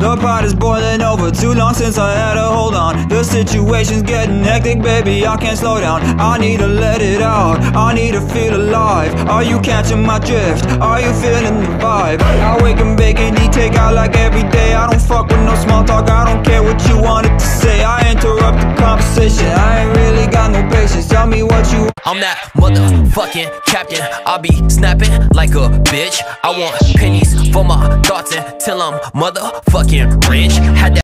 The pot is boiling over, too long since I had a hold on. The situation's getting hectic, baby, I can't slow down. I need to let it out, I need to feel alive. Are you catching my drift? Are you feeling the vibe? I wake and bake and eat takeout like every day. I don't fuck with no small talk, I don't care what you wanted to say. I interrupt the conversation, I ain't really got no patience. Tell me what you... I'm that motherfucking captain. I be snapping like a bitch. I want pennies for my thoughts until I'm motherfucking rich. Had that